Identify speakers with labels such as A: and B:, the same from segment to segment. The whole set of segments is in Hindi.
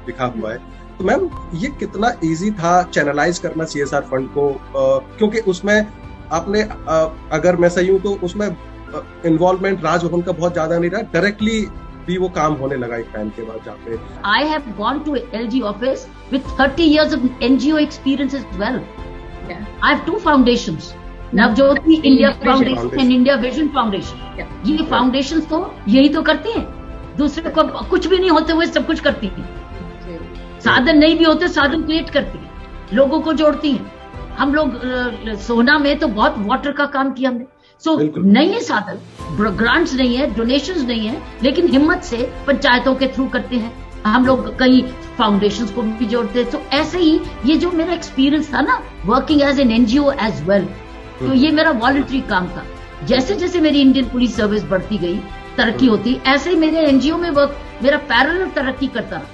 A: लिखा हुआ है। तो मैम ये कितना इजी था चैनलाइज करना CSR फंड को, क्योंकि उसमें आपने अगर मैं सही हूं तो उसमें इन्वॉल्वमेंट राजभवन का बहुत ज्यादा नहीं रहा, डायरेक्टली भी वो काम होने लगा एक टाइम के बाद जहाँ पे।
B: I have gone to LG office with 30 years of NGO experience as well.
C: Yeah.
B: I have 2 foundations. Navjyoti India foundation and India vision foundation. ये फाउंडेशन तो यही तो करती हैं, दूसरे को कुछ भी नहीं होते हुए सब कुछ करती हैं। साधन नहीं भी होते, साधन क्रिएट करती हैं, लोगों को जोड़ती हैं। हम लोग सोना में तो बहुत वाटर का काम किया हमने। सो नहीं है साधन, ग्रांट्स नहीं है, डोनेशंस नहीं है, लेकिन हिम्मत से पंचायतों के थ्रू करते हैं हम लोग, कई फाउंडेशंस को भी जोड़ते हैं। तो ऐसे ही ये जो मेरा एक्सपीरियंस था ना, working as an NGO as well, तो ये मेरा वॉलंटरी काम था। जैसे जैसे मेरी इंडियन पुलिस सर्विस बढ़ती गई, तरक्की होती, ऐसे ही मेरे NGO में वर्क मेरा पैरेलल तरक्की करता रहा।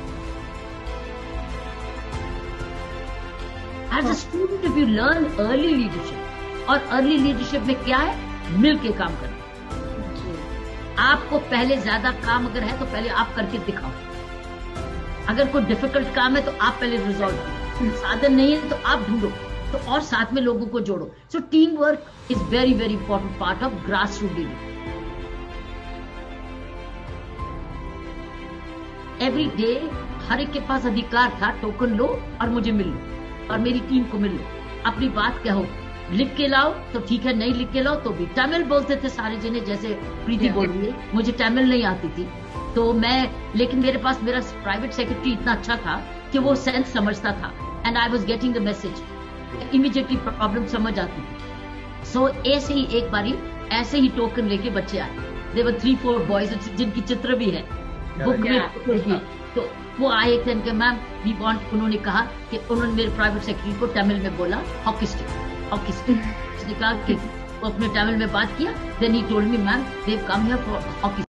B: As a student if you learn early leadership, और अर्ली लीडरशिप में क्या है, मिल के काम करना। आपको पहले ज्यादा काम अगर है तो पहले आप करके दिखाओ। अगर कोई डिफिकल्ट काम है तो आप पहले रिजॉल्व करो, साधन नहीं है तो आप ढूंढो, तो और साथ में लोगों को जोड़ो। So team work is very very important part of grass root leading. Every day हर एक के पास अधिकार था, टोकन लो और मुझे मिलो और मेरी टीम को मिलो, अपनी बात कहो, लिख के लाओ तो ठीक है, नहीं लिख के लाओ तो भी। तमिल बोलते थे सारे जने, जैसे प्रीति बोल रही है, मुझे तमिल नहीं आती थी तो मैं, लेकिन मेरे पास मेरा प्राइवेट सेक्रेटरी इतना अच्छा था कि वो सेंस समझता था, and I was getting the message, immediately problem समझ आती थी। सो ऐसे ही एक बारी ऐसे ही टोकन लेके बच्चे आए, देवर 3-4 बॉयज जिनकी चित्र भी है बुक में, तो वो आए थे, मैम वी वांट, उन्होंने कहा कि उन्होंने मेरे प्राइवेट सेक्रेटरी को तमिल में बोला हॉकी स्टिक। उसने कहा कि वो अपने तमिल में बात किया, then he told me ma'am they have come here for hockey.